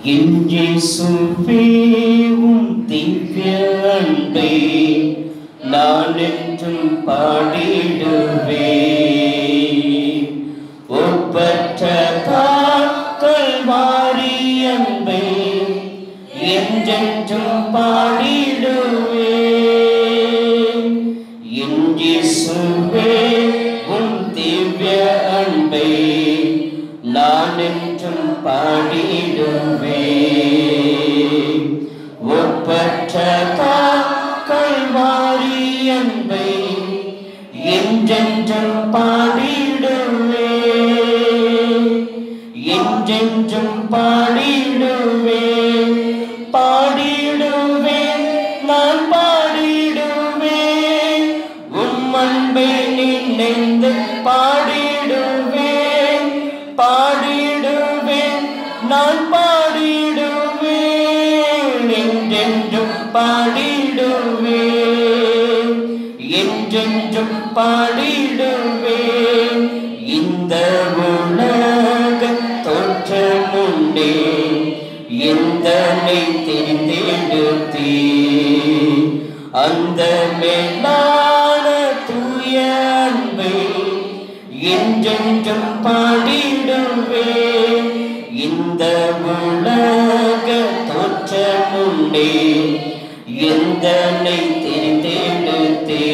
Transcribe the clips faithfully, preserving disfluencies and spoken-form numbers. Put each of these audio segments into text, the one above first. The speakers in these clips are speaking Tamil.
என் இயேசுவே உம் திவ்ய அன்பை நான் என்றும் பாடிடுவேன். ஒப்பற்ற கல்வாரி அன்பை என்றென்றும் பாடிடுவேன். என் இயேசுவே உம் திவ்ய அன்பை நான் என்றும் பாடிடுவேன். ஒப்பற்ற கல்வாரி அன்பை என்றென்றும் பாடிடுவேன். என்றென்றும் பாடிடுவேன். பாடிடுவேன் நான் பாடிடுவேன். உம் அன்பை நினைந்து பாடிடுவேன். பாடிடுவேன் நான் பாடிடுவேன். என்றென்றும் பாடிடுவேன். என்றென்றும் பாடிடுவேன். இந்த உலக தோற்றமுண்டே எந்தனை தெரிந்தெடுத்தே அந்த மேலான தூய அன்பை என்றென்றும் பாடிடுவேன். இந்த உலக தோற்றமுண்டே எந்தனை தெரிந்தெடுத்தே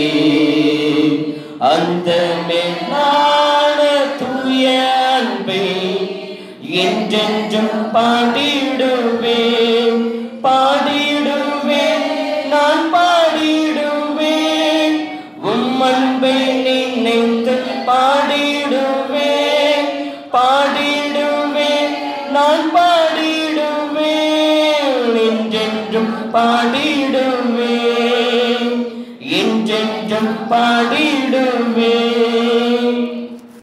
அந்த மேலான தூய அன்பை என்றென்றும் பாடிடுவேன். பாடிடுவேன் நான் பாடிடுவேன். உம் அன்பை நினைந்து பாடிடுவேன். பாடிடுவேன் நான் பாடிடுவேன். என்றென்றும் பாடிடுவேன். என்றென்றும் பாடிடுவேன்.